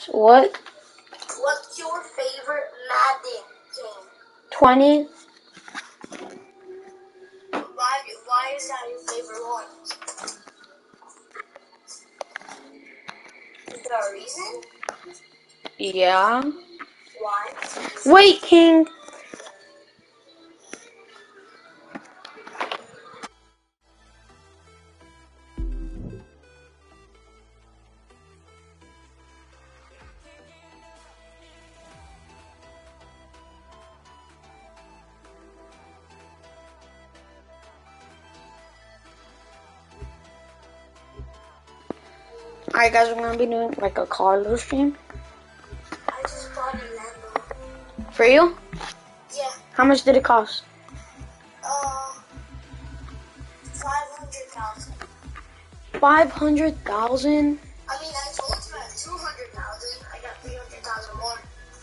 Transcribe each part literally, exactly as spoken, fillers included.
What? What's your favorite Madden game? twenty. Why, why is that your favorite one? Is there a reason? Yeah. Why? Wait, King. Alright guys, we're gonna be doing like a car little stream. I just bought a Lambo. For you? Yeah. How much did it cost? Uh, five hundred thousand. Five hundred thousand? I mean, I told him at two hundred thousand. I got three hundred thousand more.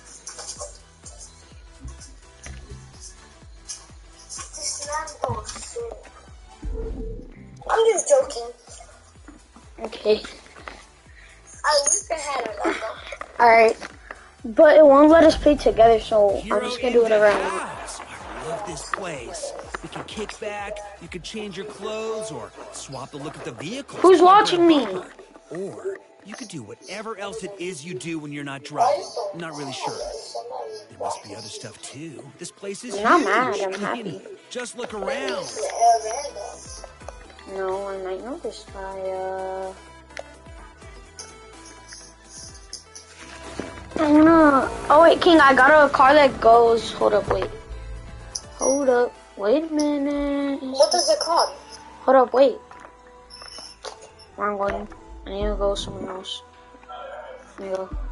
This Lambo is sick. I'm just joking. Okay. I wish I had a Lambo. Alright. But it won't let us play together, so I'm just gonna do whatever I want. I love this place. We can kick back, you can change your clothes, or swap the look of the vehicle. Who's watching me? Or you could do whatever else it is you do when you're not driving. I'm not really sure. There must be other stuff too. This place is I'm not huge. mad, I'm I mean, happy. just look around. No, I might know this guy, uh... I wanna... Oh wait, King, I got a car that goes... Hold up, wait. Hold up, wait a minute. What does it call? Hold up, wait. Where I'm going. I need to go somewhere else. Let me go.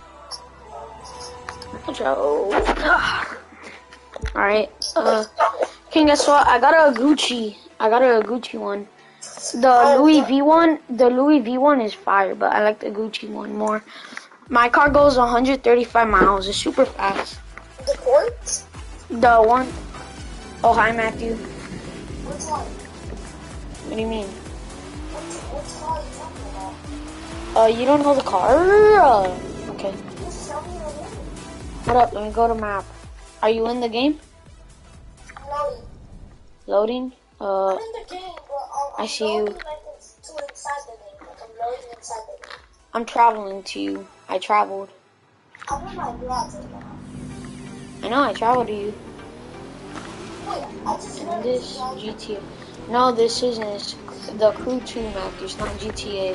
Joe. Alright, uh... King, guess what? I got a Gucci. I got a Gucci one. The Louis V one, the Louis V one is fire, but I like the Gucci one more. My car goes one hundred thirty-five miles. It's super fast. The Porsche? The one... Oh, hi, Matthew. Which one? What do you mean? Which, which car are you talking about? Uh, you don't know the car? Uh, okay. Just show me the name. Hold up, let me go to map. Are you in the game? Loading. Loading? Uh, I'm in the game, but I'm, I see you. loading like it's to inside the game. Like I'm loading inside the game. I'm traveling to you. I traveled. I'm in my garage right now. I know, I traveled to you. Wait, I just read This G T A. No, this isn't. It's the Crew two map. It's not G T A.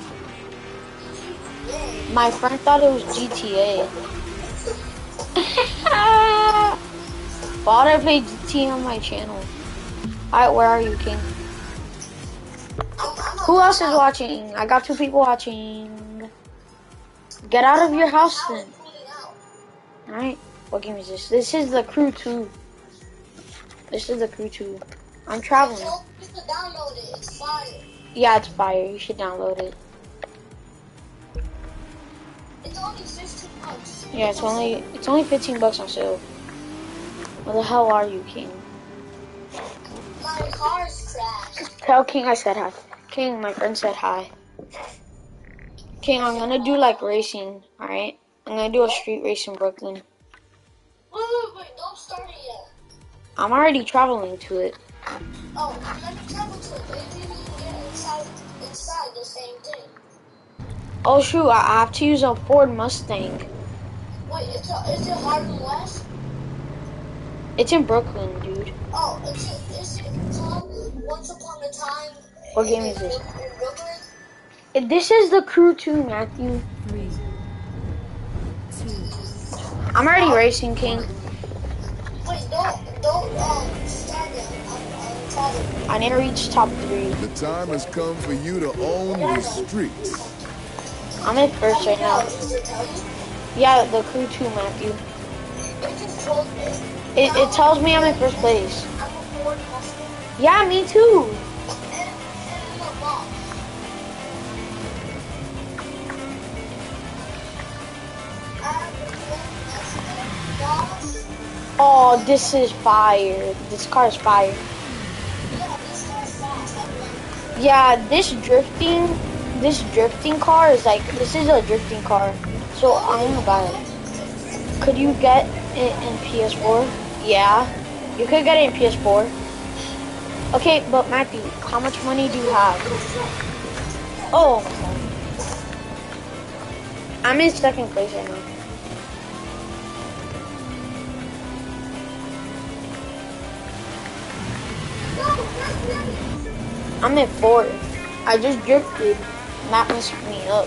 My friend thought it was G T A. Why would I play G T A on my channel? Alright, where are you, King? Who else is watching? I got two people watching. Get out of your house then. Alright, what game is this? This is the Crew two. This is the Crew two. I'm traveling. You should download it. It's fire. Yeah, it's fire. You should download it. It's only fifteen bucks. Yeah, it's only it's only fifteen bucks on sale. Where the hell are you, King? My car's crashed. Tell King I said hi. King, my friend said hi. King, I'm gonna do like racing, alright? I'm gonna do a street race in Brooklyn. Wait, wait, wait. Don't start it yet. I'm already traveling to it. Oh, let me travel to it. Maybe we can get inside, inside the same thing. Oh shoot, I have to use a Ford Mustang. Wait, it's a, is it Harlem West? It's in Brooklyn, dude. Oh, is it, is it called Once Upon a Time? What game in, is this? In Brooklyn? It- This is the Crew two, Matthew. Three, two, I'm already racing, King. Wait, don't, don't, um, start it. I'm, I'm traveling. I need to reach top three. The time has come for you to own the streets. I'm in first right now. Does it tell you? Yeah, the Crew two, Matthew. It just told me. It, it tells me I'm in first place. I'm a Ford Mustang. Yeah, me too. And, and I'm a boss. I have a Ford Mustang, boss. Oh, this is fire. This car is fire. Yeah, this car's fast. I'm like, Yeah, this drifting, this drifting car is like, this is a drifting car. So I'm gonna buy it. Could you get it in P S four? Yeah, you could get it in P S four. Okay, but Matthew, how much money do you have? Oh, I'm in second place right now. I'm in fourth. I just drifted. That messed me up.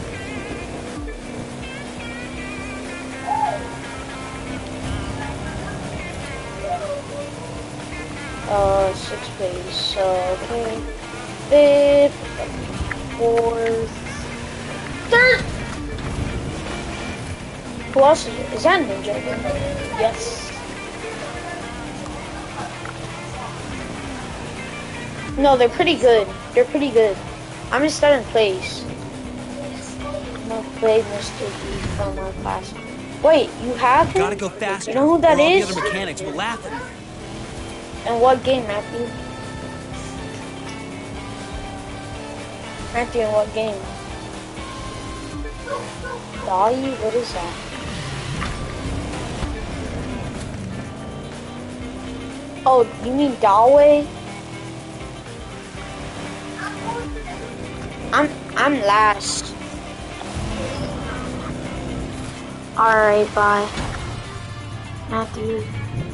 Uh, sixth place. Uh, okay. Fifth, fourth, third. Who else is it? Is that Ninja again? Yes. No, they're pretty good. They're pretty good. I'm in seventh place. I'm gonna play Mister B from my class. Wait, you have him? Gotta go faster. You know who that or all is? the other mechanics will laugh at me. And what game, Matthew? Matthew, in what game? Dolly? What is that? Oh, you mean Dalway? I'm I'm last. Alright, bye. Matthew.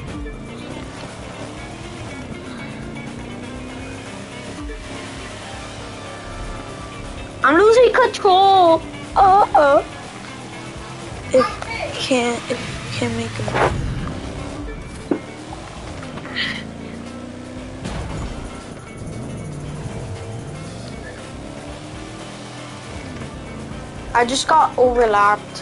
I'm losing control. Uh oh. If can't if can't make a I just got overlapped.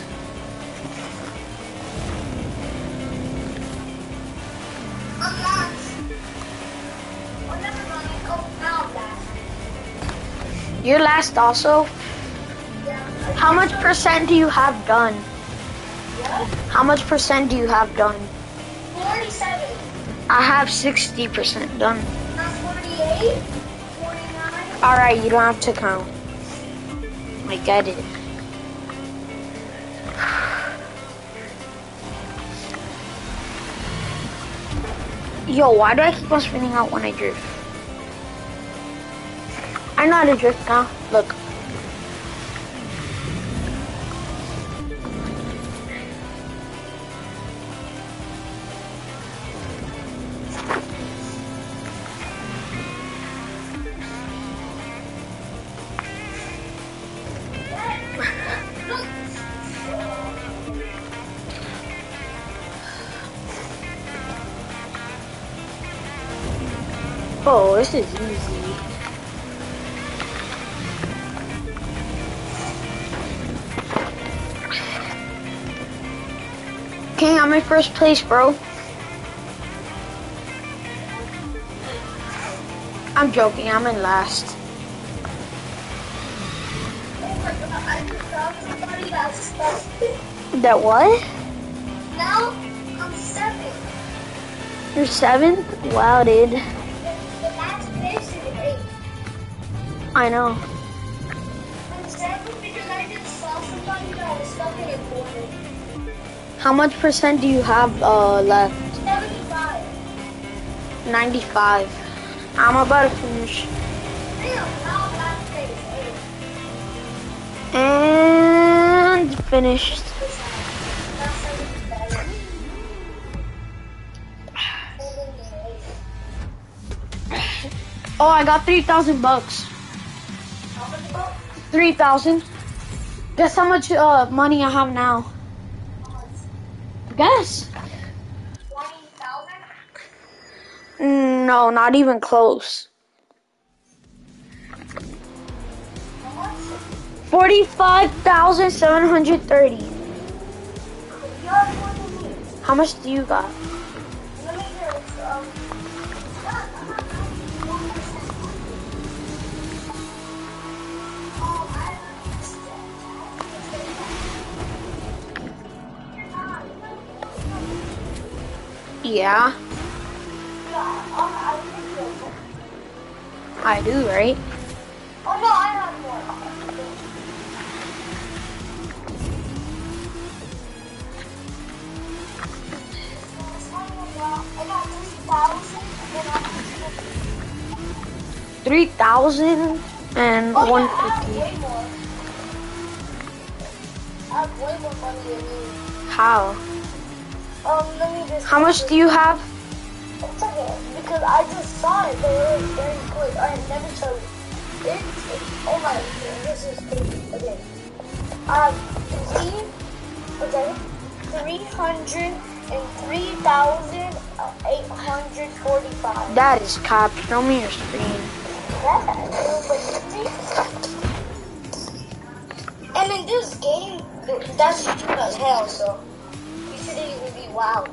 I'm last. Oh, never mind. Oh, now I'm last. You're last also? How much percent do you have done? How much percent do you have done? forty-seven. I have sixty percent done. Not forty-eight. forty-nine. Alright, you don't have to count. I get it. Yo, why do I keep on spinning out when I drift? I know how to drift now. Look. Oh, this is easy. King, I'm in first place, bro. I'm joking, I'm in last. I just found somebody that's stuck. That what? Now I'm seven. You're seventh? Wow, dude. The last place is eight. I know. I'm seven because I just saw somebody that was stuck in a corner. How much percent do you have uh, left? seventy-five. ninety-five. I'm about to finish. Damn, now last place eight. And finished. That's seventy-seven. Oh, I got three thousand bucks. How much bucks? three thousand. Guess how much uh, money I have now? Guess. twenty thousand? No, not even close. How much? forty-five thousand seven hundred thirty. You have more than me. How much do you got? Let me just, um, Yeah, I do, right? oh no, I have more. three thousand and Oh, one yeah, I have fifty. way more. I have way more money than you. How? Um, let me just... How much do you have? It's okay, because I just saw it, but it was very quick. I never showed it. It, it, oh my, this is crazy. Okay. Um, three, okay, three hundred three thousand eight hundred forty-five. That is cap. Show me your screen. And in this game, that's cheap as hell, so you shouldn't even be wild.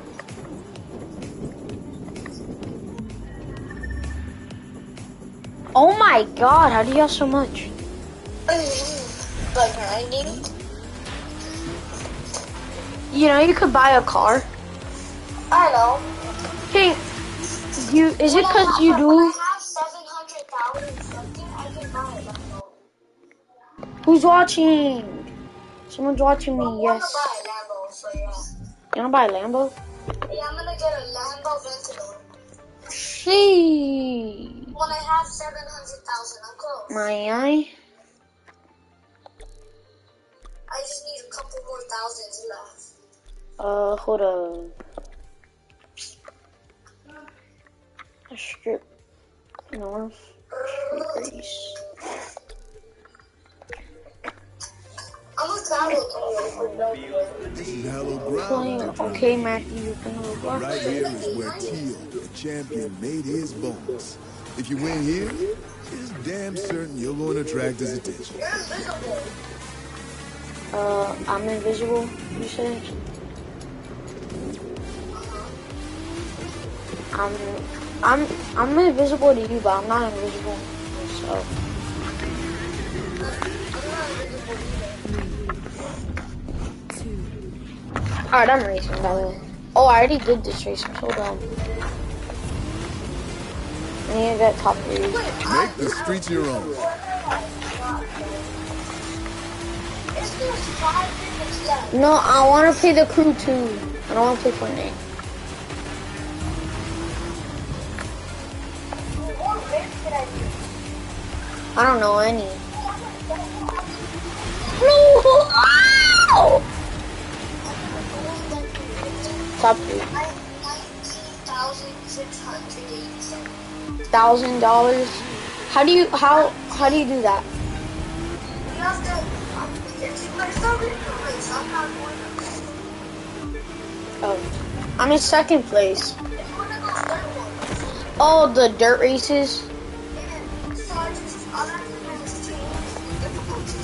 Oh my god, how do you have so much? Like grinding? You know, you could buy a car. I know. Hey, you, is it When I cause have- you When do? I have seven hundred thousand something, I can buy it. Lambo. Who's watching? Someone's watching Well, me, I'm gonna yes. buy a Lambo, so yeah. You wanna buy a Lambo? Yeah, I'm gonna get a Lambo Aventador. See. When I have seven hundred thousand, I'm close. My eye. I just need a couple more thousands left. Uh, hold on. A strip north. Street I'm gonna travel to This is hallowed race. ground. Deidre. Okay, Matthew, you can look up. Right here is where Teal, the champion, made his bones. If you win here, it's damn certain you're going to attract his attention. You're invisible. Uh, I'm invisible, you said? I'm, I'm, I'm invisible to you, but I'm not invisible to myself. Alright, I'm racing, by the way. Oh, I already did this race. Hold on. I need to get top three. Make the streets your own. It's just five minutes left. No, I want to play the crew too. I don't want to play Fortnite. What race did I do? I don't know any. No! Ow! Top three. I have nineteen thousand six hundred eighty-seven. Thousand dollars. How do you how how do you do that? You have to, um, it's, there's no different race. I'm not going to. Oh, I'm in second place. It's one of those third ones. Oh, the dirt races. And so I just, all I have to do is change the difficulty.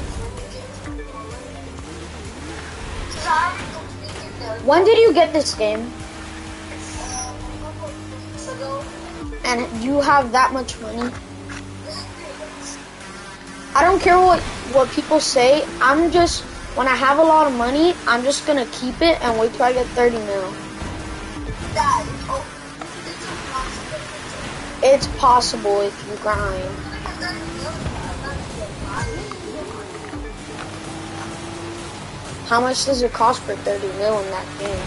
Because I already completed the, When did you get this game? um, a couple of weeks ago. And you have that much money? I don't care what what people say. I'm just when I have a lot of money, I'm just gonna keep it and wait till I get thirty mil. Dad, oh, it's impossible. It's possible if you grind. How much does it cost for thirty mil in that game?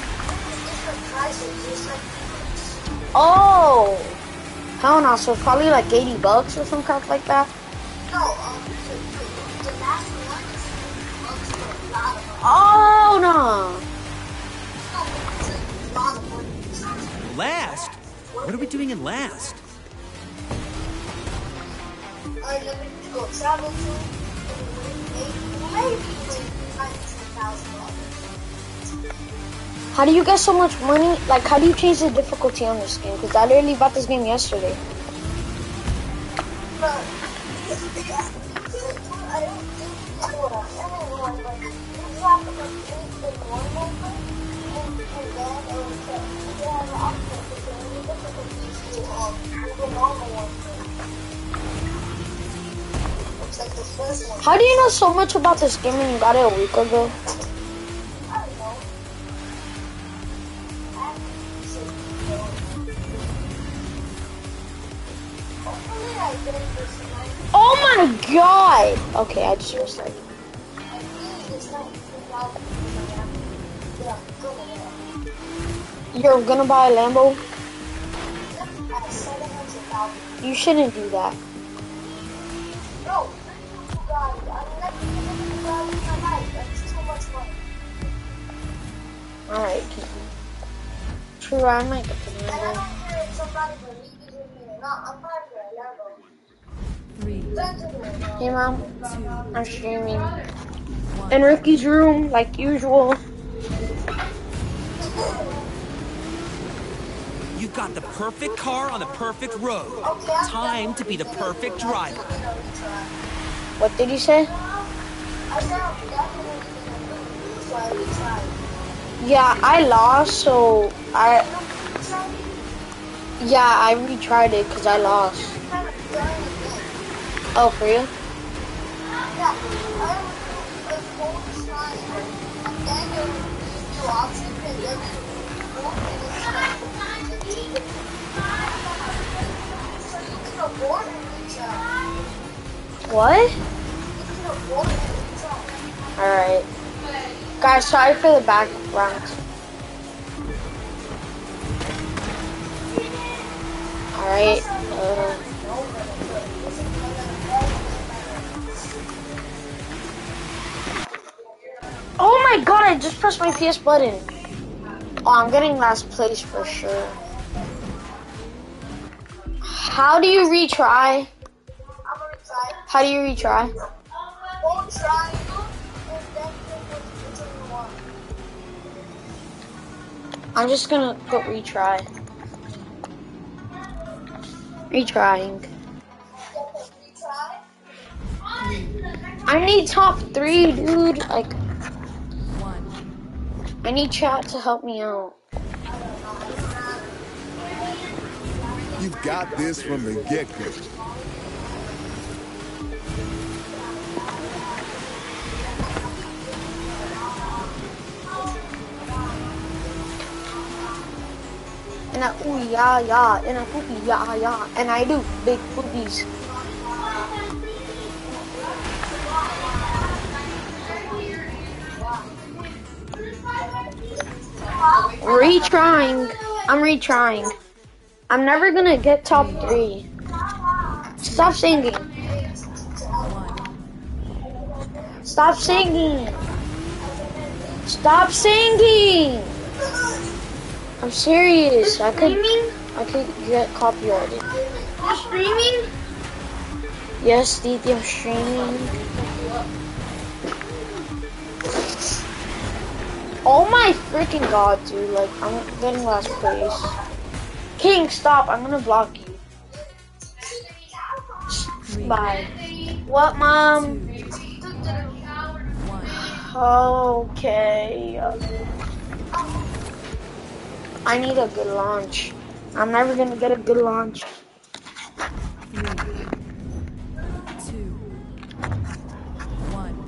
Oh, hell no! So probably like eighty bucks or some crap like that. No, um, the, the, the last one is a lot of money. Oh no! No, it's a lot of money. Last? What are we doing in last? Alright, let me go travel to maybe, maybe nineteen thousand dollars. How do you get so much money? Like, how do you change the difficulty on this game? Because I literally bought this game yesterday. But, I don't think everyone, like, you have to complete the normal thing, and, and then it will say, you have an option to change the difficulties to um, the normal one. It's like the first one. How do you know so much about this game when you got it a week ago? I don't know. Hopefully I get this night. Oh my god! Okay, I just restarted. I think this night without yeah, go ahead. You're gonna buy a Lambo? At seven hundred thousand. You shouldn't do that. No, you guys, I'm never gonna do that in my life. That's too much money. Alright, true, I might get the And I don't care if somebody believes in me or not. I'm not gonna never. Three. Hey mom, I'm streaming in Ricky's room like usual. You've got the perfect car on the perfect road. Time to be the perfect driver. What did you say? I said I'm definitely gonna lose, so I retried. Yeah, I lost, so I yeah I retried it because I lost. Oh, for you? Yeah, I was a whole try, and then there would be two options, and then you would and it's like, so you can abort and retry. What? You can abort and retry. Alright. Guys, sorry for the background. Alright. Uh, oh my god, I just pressed my P S button. Oh, I'm getting last place for sure. How do you retry? I'm gonna try. How do you retry? Hold triangle, and then pick which one you want. I'm just gonna put retry. Retrying. Retry. I need top three, dude. Like, One. I need chat to help me out. You've got this from the get-go. And I ooh yeah yeah, and I poopy yeah yeah, and I do big poopies. Retrying. I'm retrying. I'm never gonna get top three. Stop singing. Stop singing. Stop singing. I'm serious. I could, I could get copyrighted. You're streaming? Yes, Didi, I'm streaming. Oh my freaking god, dude! Like, I'm getting last place. King, stop! I'm gonna block you. Bye. What, mom? Okay. I need a good launch. I'm never gonna get a good launch. Three. Two. One.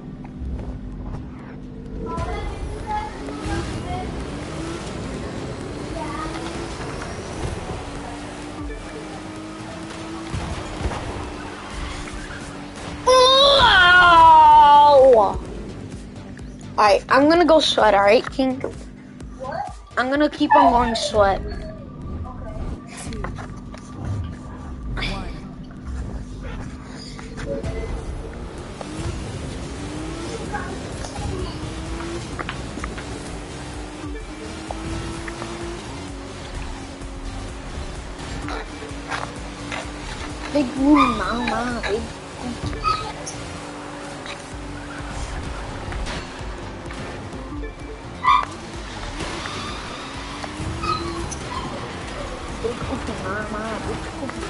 Alright, I'm gonna go sweat, alright, King? What? I'm gonna keep on going sweat. Two. One. Big booty mama, big booty. Big booty mama, big booty.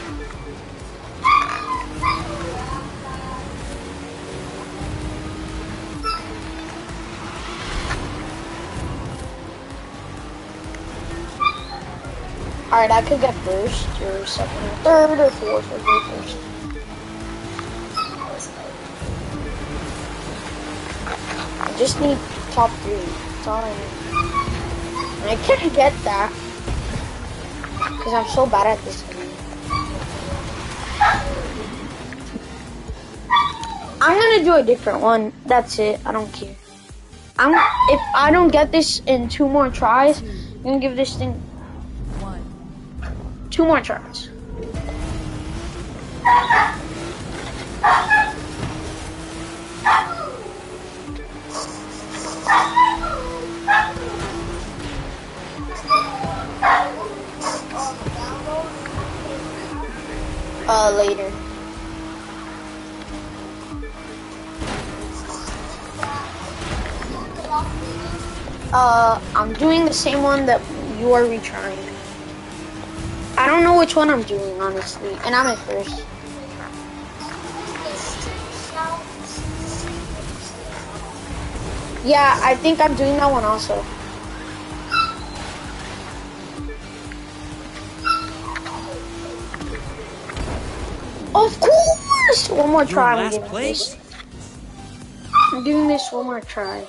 Alright, I could get first or second or third or fourth or go first. I just need top three. That's all I need. And I can't get that because I'm so bad at this game. I'm gonna do a different one. That's it. I don't care. I'm if I don't get this in two more tries, I'm gonna give this thing One. two more tries. Uh, later. Uh, I'm doing the same one that you are retrying. I don't know which one I'm doing, honestly, and I'm at first. Yeah, I think I'm doing that one also. Of course! One more try. I'm Last giving place? this. I'm doing this one more try.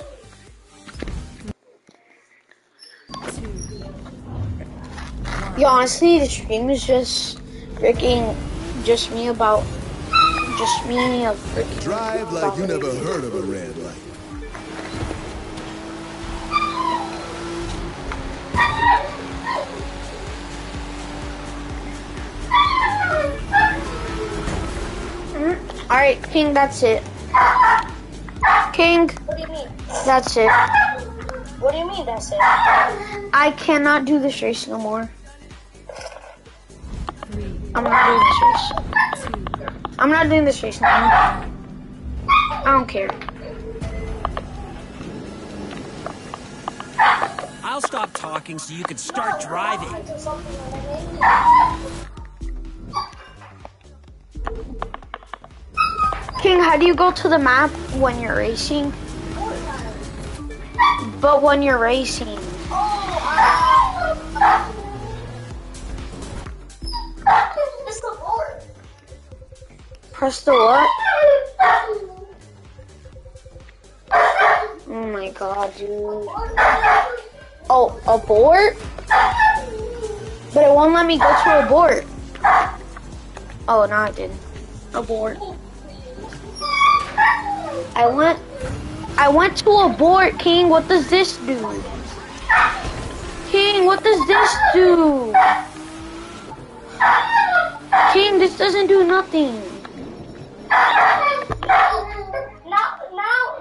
Yo, honestly, the stream is just freaking just me about just me of freaking Drive like you never heard of a red light. Mm-hmm. Alright, King, that's it. King, What do you mean? that's it. What do you mean that's it? I cannot do this race no more. I'm not doing this race. I'm not doing this race no more. I don't care. I'll stop talking so you can start driving. King, how do you go to the map when you're racing? But when you're racing. It's the board. Press the what? Oh my god, dude. Oh, abort? But it won't let me go to abort. Oh, no, it didn't. Abort. I went... I went to abort, King. What does this do? King, what does this do? King, this doesn't do nothing. Now, now.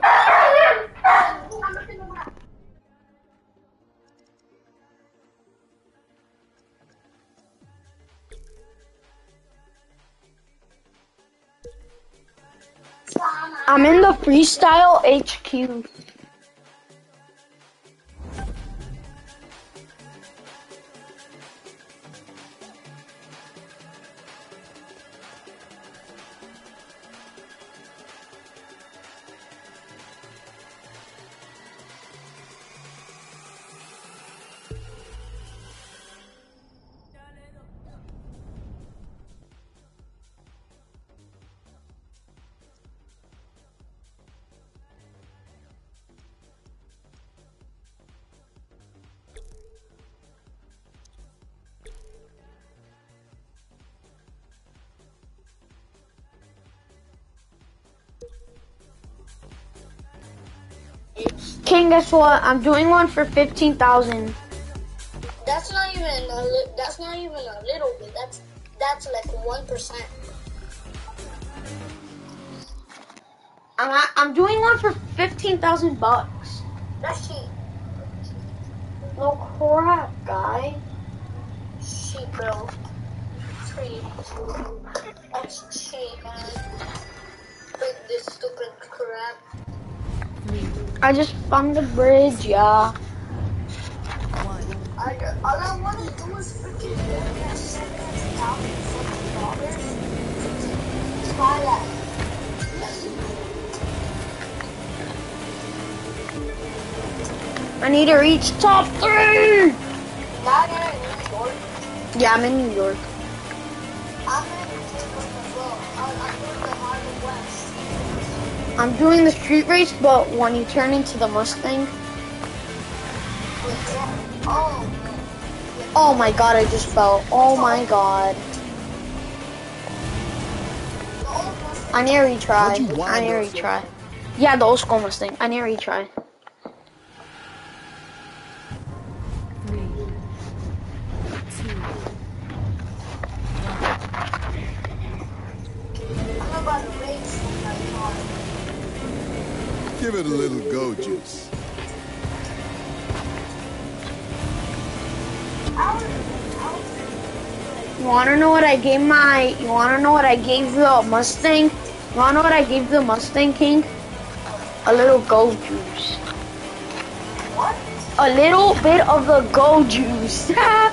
I'm in the freestyle H Q. King, guess what? I'm doing one for fifteen thousand. That's not even a li that's not even a little bit. That's that's like one percent. I'm not, I'm doing one for fifteen thousand bucks. That's cheap. No crap, guy. Cheap, bro. Cheap. That's cheap, man. Like this stupid crap. I just found the bridge, yeah. I, all I want to do is freaking get seven thousand dollars. Buy that. I need to reach top three. Not in New York. Yeah, I'm in New York. I'm in New York as well. I'm doing the Harlem West. I'm doing the street race, but when you turn into the Mustang. Oh. Oh my god, I just fell. Oh my god. I need to retry. I need to retry. Yeah, the old school Mustang. I need to retry. Give it a little go juice. You wanna know what I gave my? You wanna know what I gave the Mustang? You wanna know what I gave the Mustang King? A little go juice. What? A little bit of the go juice.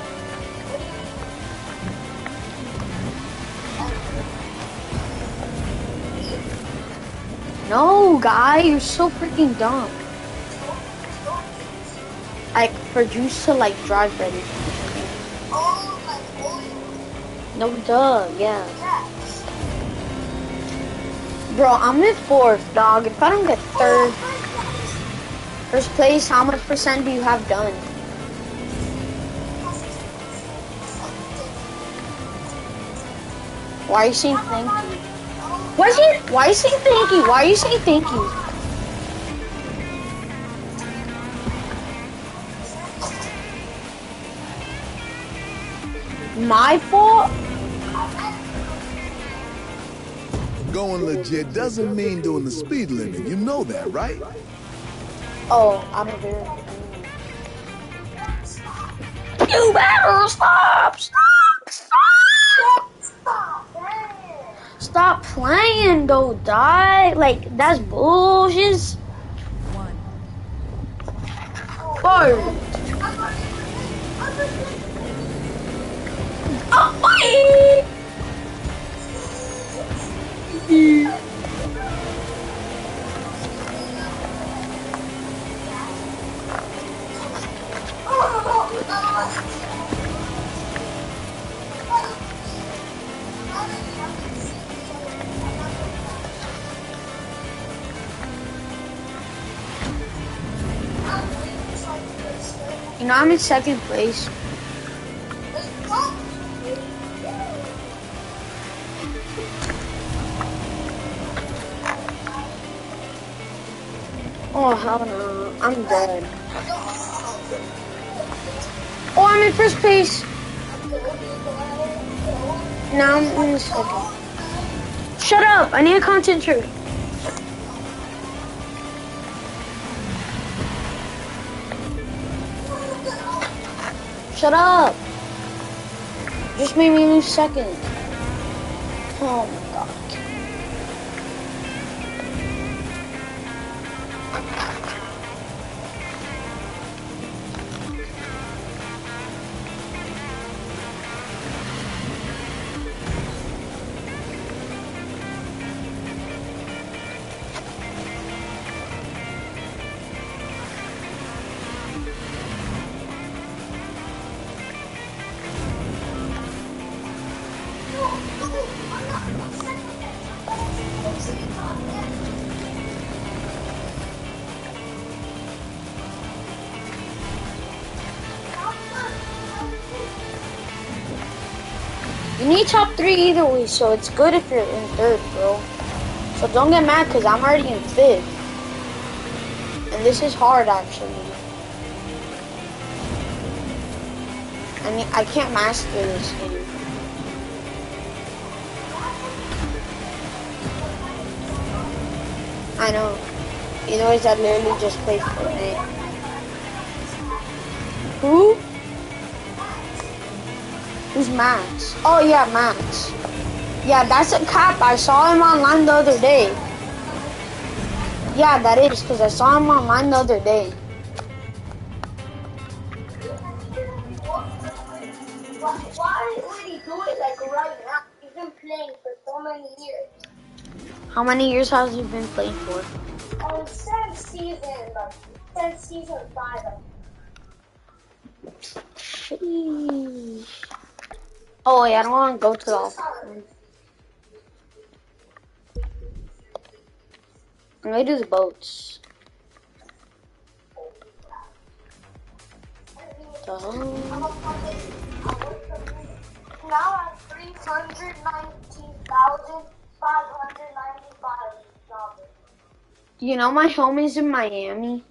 No, guy, you're so freaking dumb. Like for juice to like drive ready. Oh, like oil. No, duh, yeah. Yes. Bro, I'm in fourth, dog. If I don't get third, first place, how much percent do you have done? Why are you saying thank you? Why is he, why are you saying thank you? Why are you saying thank you? My fault? Going legit doesn't mean doing the speed limit. You know that, right? Oh, I don't do it. You better stop! Stop! Stop! Stop playing. Stop playing, though, die. Like, that's bullshit. One. Word. Oh, wait. You know, I'm in second place. Oh, hell no. I'm dead. Oh, I'm in first place. Now I'm in second. Shut up. I need to concentrate. Shut up. Just made me lose second. Oh my god. You need top three either way, so it's good if you're in third, bro. So don't get mad, because I'm already in fifth. And this is hard, actually. I mean, I can't master this game. I know. Anyways, I literally just played Fortnite. Who? Who's Max? Oh yeah, Max. Yeah, that's a cap. I saw him online the other day. Yeah, that is, because I saw him online the other day. Why would he do it like right now? He's been playing for so many years. How many years has he been playing for? Um, since season, like, since season five. Sheesh. Oh wait, I don't want to go to the office. I'm gonna do the boats. Oh. Now I have three hundred nineteen thousand five hundred ninety-five dollars. You know my home is in Miami.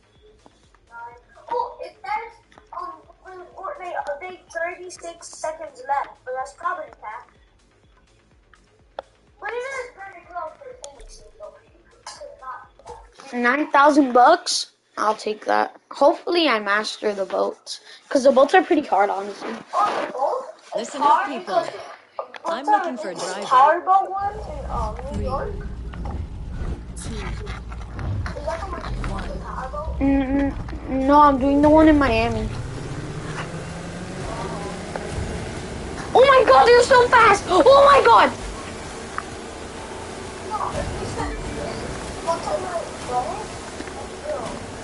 Oh, it says um, in Fortnite update thirty-six seconds left, but that's probably that. But it is pretty close for finishing, though. It's not. Nine thousand bucks. I'll take that. Hopefully, I master the boats, cause the boats are pretty hard, honestly. Oh, the boat? It's Listen up, hard people. because I'm what's looking that for a ridiculous driver. powerboat one in um, New Three. York? Two. Is that the one the One. powerboat? Mm, no, I'm doing the one in Miami. Oh my god, they're so fast! Oh my god! No, if you said what's that like going? No.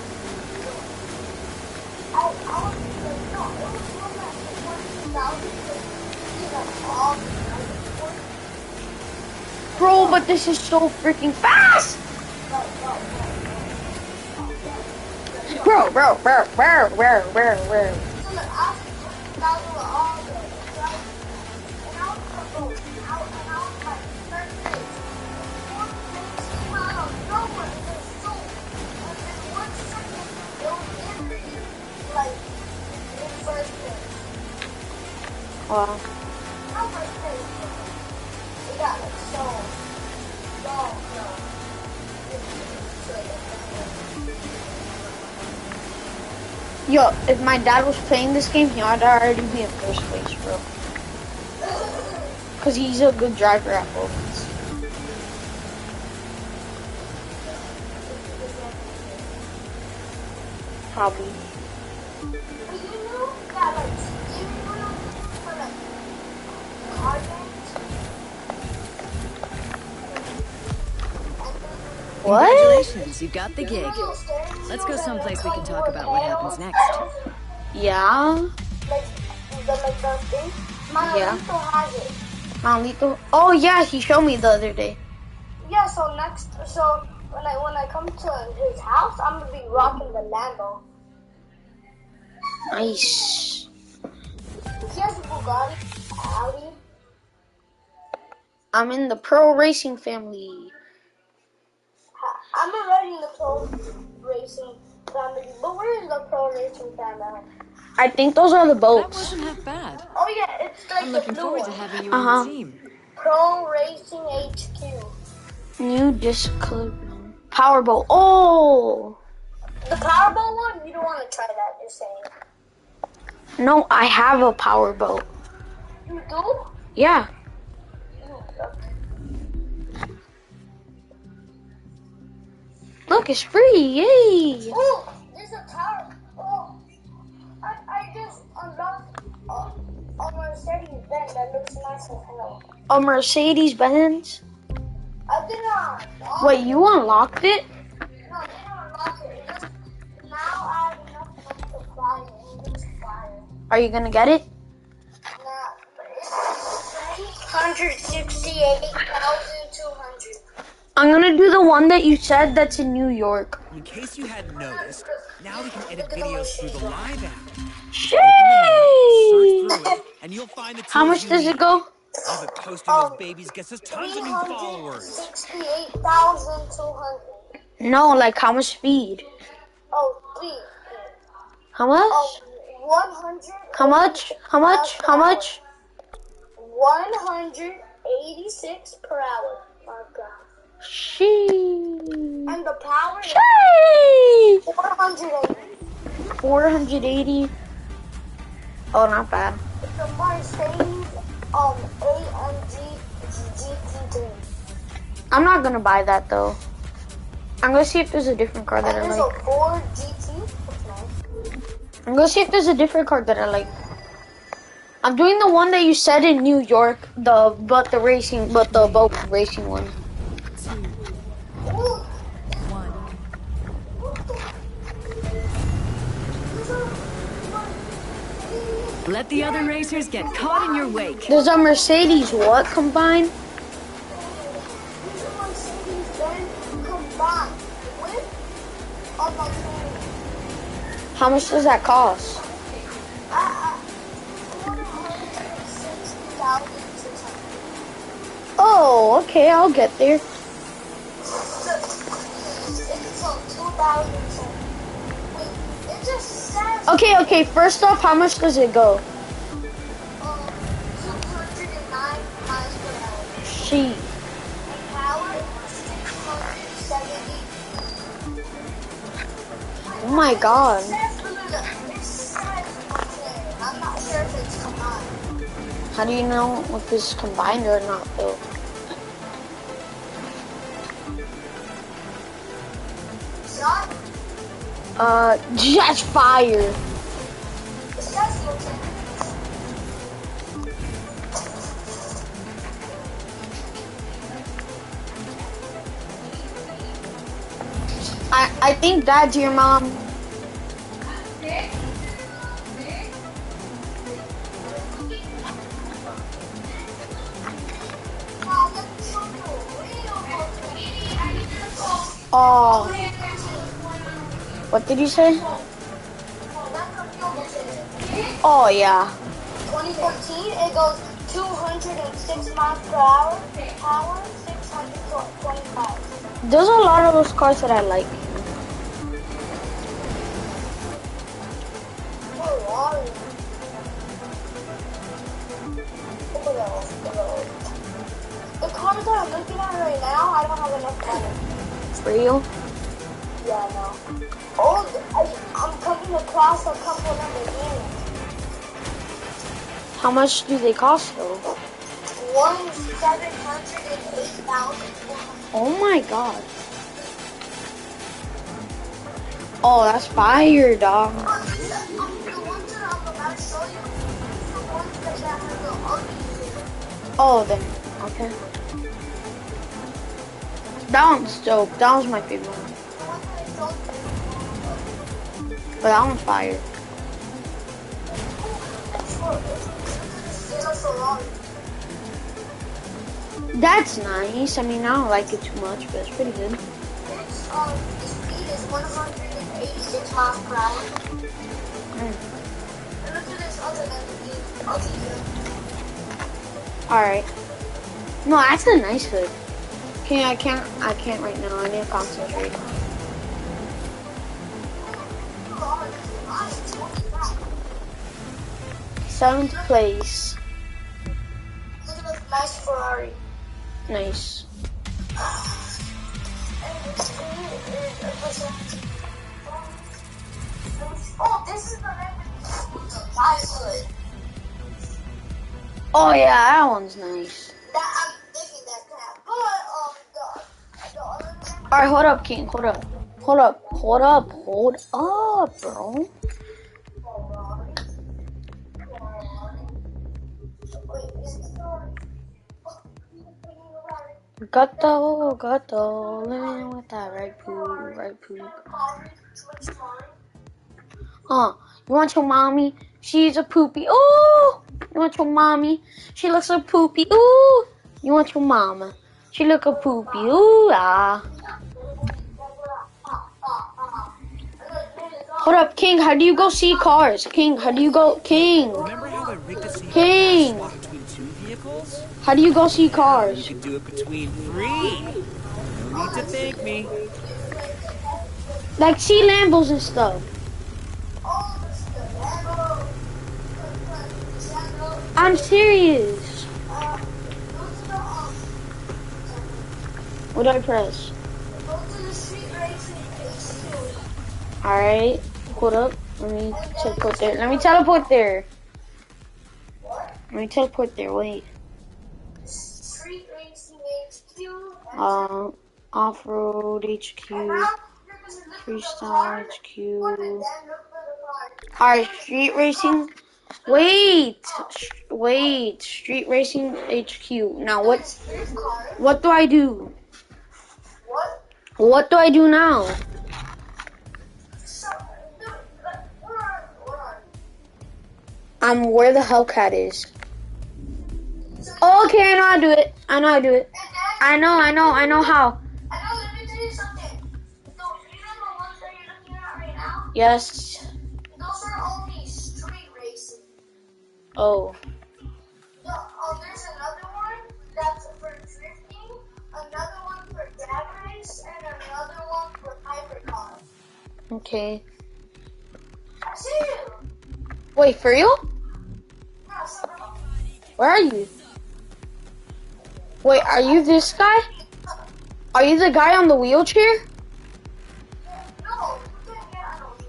I, I was like, no, it was one that was one thousand fifty, like all the time. Bro, but this is so freaking fast! Bro, bro, bro, bro, bro, bro, bro. So like, I was that was all the right? And I was on the boat, and I was, and I was like, thirty minutes. One minute came out of nowhere, and it was so, and in one second, it was in the, like, in first place. Wow. Not first place, but it got like so long, so. Yo, if my dad was playing this game, he would already be in first place, bro. Cause he's a good driver at boats. Probably. But you know that like steering wheel for like car games? What? Congratulations, you got the gig. Let's go someplace we can talk about what happens next. Yeah. Like the like the thing? Yeah. Manolito has it. Manolito? Oh yeah, he showed me the other day. Yeah, so next so when I when I come to his house I'm gonna be rocking the Lambo. Nice. He has a Bugatti, Audi. I'm in the pro racing family. I'm already in the pro racing family, but where is the pro racing family? I think those are the That boats. wasn't half bad. Oh yeah, it's like I'm the looking blue forward one. to having you Uh-huh. on the team. Pro Racing H Q. New disc club. Powerboat. Oh! The Powerball one, you don't want to try that, just saying. No, I have a powerboat. You do? Yeah. You suck. Look, it's free. Yay! Oh, there's a tower. Oh, I, I just unlocked a, a Mercedes Benz that looks nice as hell. A Mercedes Benz. I didn't unlock Wait, you unlocked it? No, I didn't unlock it. It just, now I have enough money to fly it. It looks fire. Are you gonna get it? Nah, but it's one hundred sixty-eight thousand two hundred. I'm gonna do the one that you said that's in New York. In case you hadn't noticed, now we can edit videos through the Live app. Shit! Search through it, and you'll find the How tools much you does need. it go? All the posting those babies gets us tons of new followers. sixty-eight thousand two hundred. No, like how much speed? Oh, three. How much? Oh, one hundred. How much? How much? How much? one hundred eighty-six per hour. My God. She. And the power is She. four hundred eighty. four hundred eighty. Oh, not bad. It's a Mercedes um A M G G T three. I'm not gonna buy that though. I'm gonna see if there's a different car that And I there's like. a Ford G T. That's nice. I'm gonna see if there's a different car that I like. I'm doing the one that you said in New York, the but the racing, but the boat racing one. Two. Ooh. One. Let the other racers get caught in your wake. There's a Mercedes what combined? These are Mercedes-Benz combined with a Mercedes. How much does that cost? Oh, okay, I'll get there. Okay, okay, first off, how much does it go? She. Oh my god. I'm not sure if it's combined. How do you know if it's combined or not, though? Shot? Uh, just fire. This guy's looking. I, I think that's your mom. Oh. What did you say? Oh, yeah. twenty fourteen, it goes two hundred six miles per hour, power six hundred twenty-five. There's a lot of those cars that I like. The cars that I'm looking at right now, I don't have enough money. For real? Yeah, I know. Oh, I, I'm coming across a couple Lamborghinis. How much do they cost, though? One seven hundred and eight thousand. Oh my god. Oh, that's fire, dog. The ones that I'm about to show you, the ones that have the ugly. Oh, then, okay. That one's dope. That was my favorite one. But that one's fire. That's nice. I mean, I don't like it too much, but it's pretty good. Its um, speed is one hundred eighty-six miles per hour. Mm. And look at this other Lamborghini. I'll teach you. Alright. No, that's a nice hood. Okay, I can't, I can't right now. I need to concentrate. Seventh place. Look at this nice Ferrari. Nice. Oh, this is the Lamborghini hood. Oh yeah, that one's nice. That I'm thinking that crap. But um, the the other Lamborghini. Alright, hold up, King. Hold up. Hold up. Hold up. Hold up, bro. Gato, gato, living with that right poop, right poop. Huh? You want your mommy? She's a poopy. Ooh! You want your mommy? She looks a poopy. Ooh! You want your mama? She look a poopy. Ooh ah! Hold up, King. How do you go see cars? King, how do you go? King. Remember how I rigged a seat King. swap between two vehicles? How do you go see cars? You can do it between three. No need to thank me. Like see Lambos and stuff. I'm serious. What do I press? Alright, hold up. Let me teleport there. Let me teleport there. Let me teleport there. Wait. Street Racing H Q. Uh, off-road H Q, freestyle H Q. Alright, street racing. Wait, wait, street racing H Q. Now what? What do I do? What? What do I do now? I'm where the Hellcat is. Okay, I know how to do it. I know how to do it. I know, I know, I know how. I know, let me tell you something. So, you know the ones that you're looking at right now? Yes. Those are only street racing. Oh. No, oh, there's another one that's for drifting, another one for drag race, and another one for hypercar. Okay. I see you. Wait, for real? No, so no. Where are you? Wait, are you this guy? Are you the guy on the wheelchair? No, you can't get on a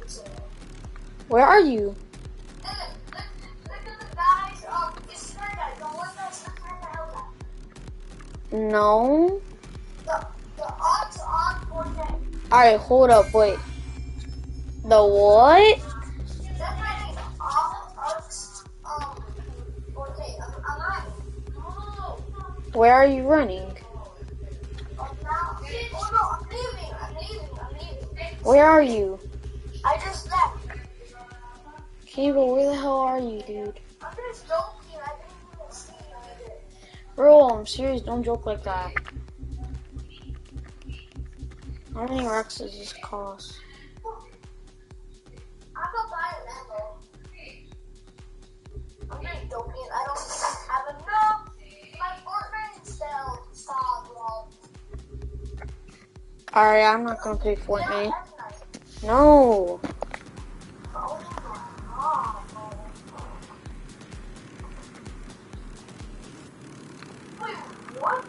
Where are you? Look, look, look at the guys, um, this is guys, the one that's looking at the Hellcat. No. The, the odds on Fortnite. Alright, hold up, wait. The what? That's my name. Odds, um, Fortnite. I'm, I'm not. Oh, Where are you running? I'm now. Oh no, I'm leaving. I'm leaving. I'm leaving. Where are you? I just left. Okay, but where the hell are you, dude? I'm just joking. I didn't even see you either. Bro, I'm serious. Don't joke like that. How many racks does this cost? I'm gonna buy a Lambo. I'm just joking. I don't even have enough. My Fortnite still stalled, bro. Alright, I'm not gonna play Yeah, Fortnite. that's nice. No. Oh my god, bro. Wait, what?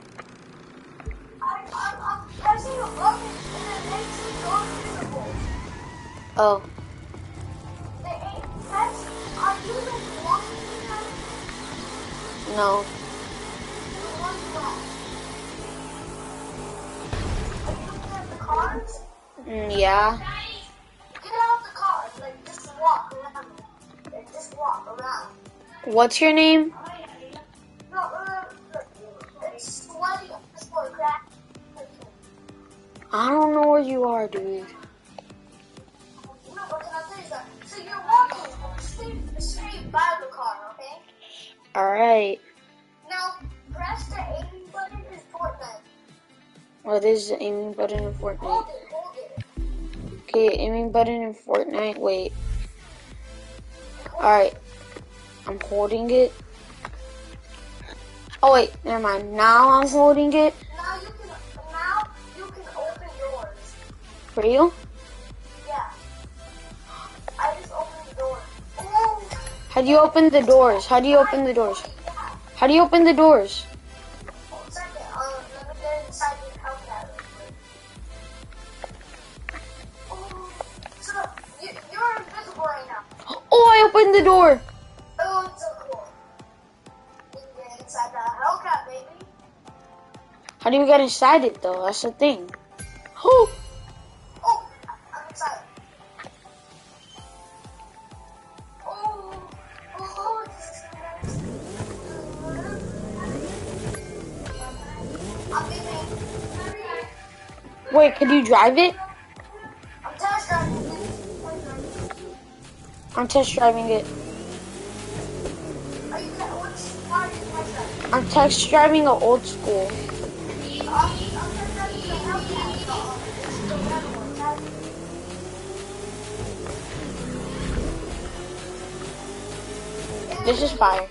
I, I, I'm pressing a button and it makes me go invisible. Oh. The eight text, are you like walking them? No. The ones left. Are you looking at the cars? Mm, yeah. Get out of the cars, like just walk around. Like, just walk around. What's your name? No, uh, it's sweaty underscore crack. I don't know where you are, dude. No, but can I tell you something? So you're walking, stay, stay by the car, okay? Alright. Now, press the aiming button in Fortnite. What is the aiming button in Hold Fortnite? it, hold it. Okay, aiming button in Fortnite. Wait. Alright. I'm holding it. Oh wait, never mind. Now I'm holding it. Now you can, now you can open doors. For you? Yeah. I just opened the door. Oh! How do you open the doors? How do you open the doors? Yeah. How do you open the doors? One second, um, let me get inside the Hellcat real quick. Oh, so you, you're invisible right now. Oh, I opened the door. Oh, it's so cool. You can get inside the Hellcat, baby. How do you get inside it though? That's the thing. Oh, Oh, I'm excited. Oh, oh, this is nice. I'm leaving. wait, could you drive it? I'm test driving. I'm test driving it. Are you gonna, which car are you test driving? I'm test driving an old school. I'm, I'm test driving the Hellcat. So, this is the red one. That's This is fire.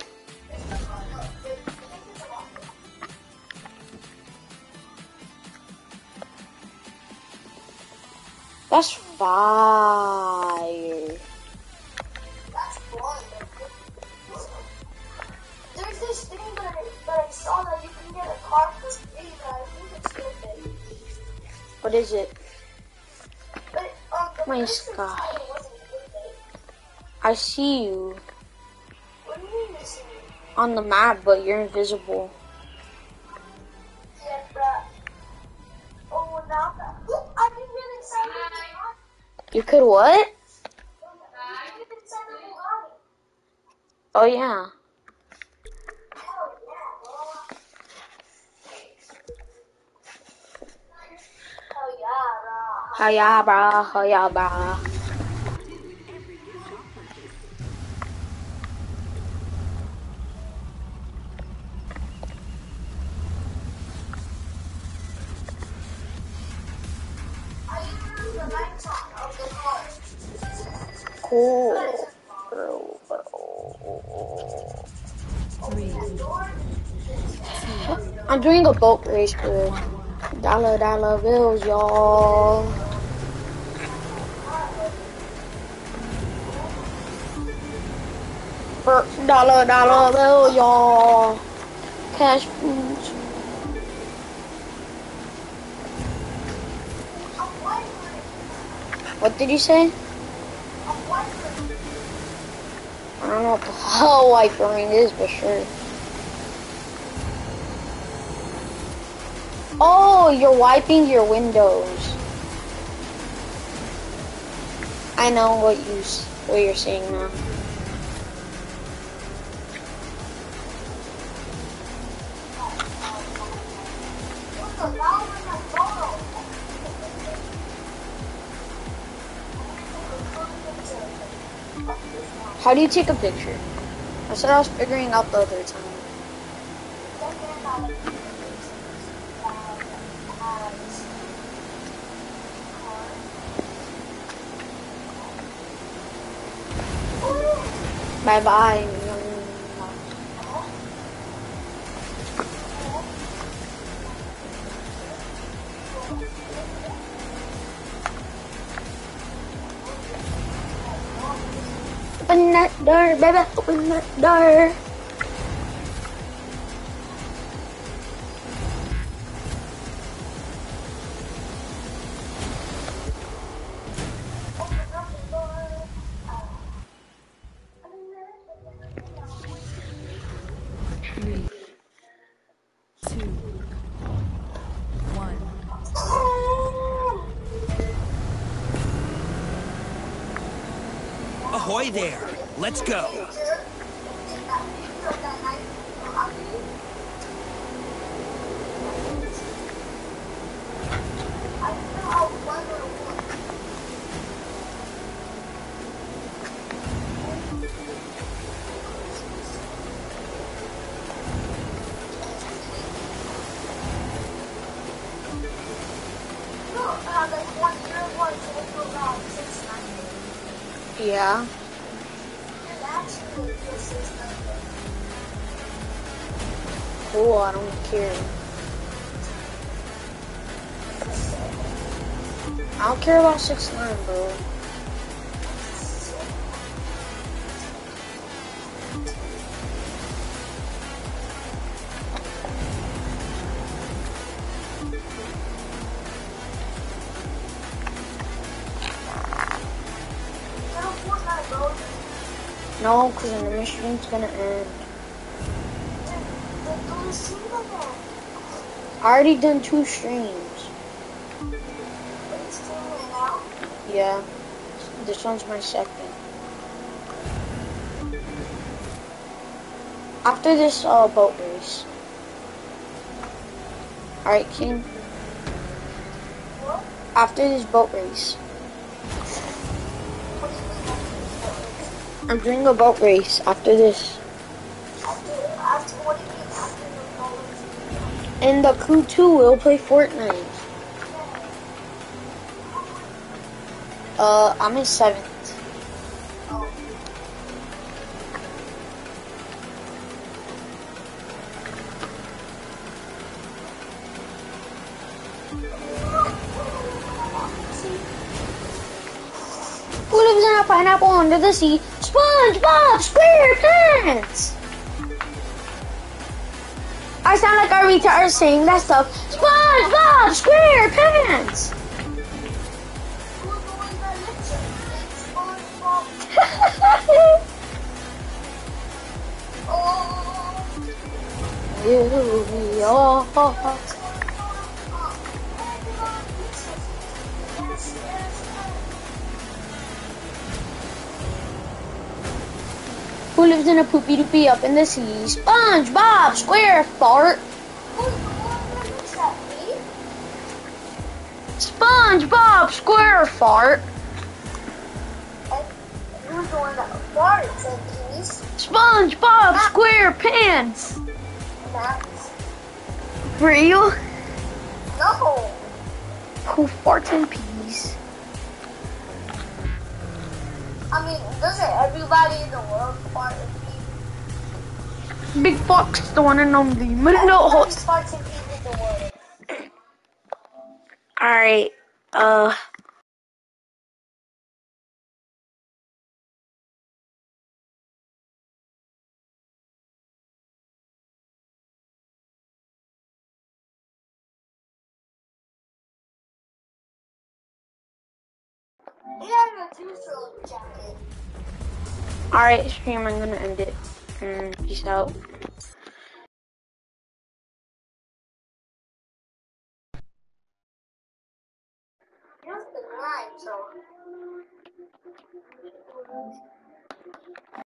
That's fire. That's fun. There's this thing that I, that I saw that you can get a car for free, but I think it's stupid. What is it? But, um, the My person sky. said it wasn't stupid. I see you What do you mean you see me? on the map, but you're invisible. Yeah, but, oh, now that, look, I can get inside the Bugatti. You could what? I can get inside the Bugatti. Oh yeah. Hell yeah, bro. Hell yeah, bro. Hiya, brah. Hiya, brah. I use the lights on of the car. Cool. Bro, bro. Three, I'm doing a boat race for dollar dollar bills, y'all. For dollar dollar bill, y'all. Cash foods. What did you say? A white I don't know what the hell wipering is, but sure. Oh, you're wiping your windows. I know what you what you're saying now. How do you take a picture? That's what I was figuring out the other time. Bye bye. Open that door, baby. Open that door. Three, two, one. Ahoy there! Let's go! Yeah. Cool, I don't care. I don't care about six nine, bro. No, because the mission's gonna end. I already done two streams. Yeah, this one's my second. After this uh, boat race. Alright, King. After this boat race. I'm doing a boat race after this. And the crew two will play Fortnite. Uh, I'm in seventh. Who lives in a pineapple under the sea? SpongeBob SquarePants! I sound like a retard saying that stuff. SpongeBob SquarePants! You, oh, oh, Who lives in a poopy doopy up in the sea? SpongeBob SquareFart. SpongeBob SquareFart. Who's the one that farts and pees? SpongeBob SquarePants. Max. For you? No. Who farts and pees? I mean, doesn't everybody in the world fart and pee? Big Fox, the one and only. No Everybody host. farts and pees in the world. Alright, uh... have a two-stroke jacket. Alright, stream, I'm gonna end it. And peace out. Use the grind, so.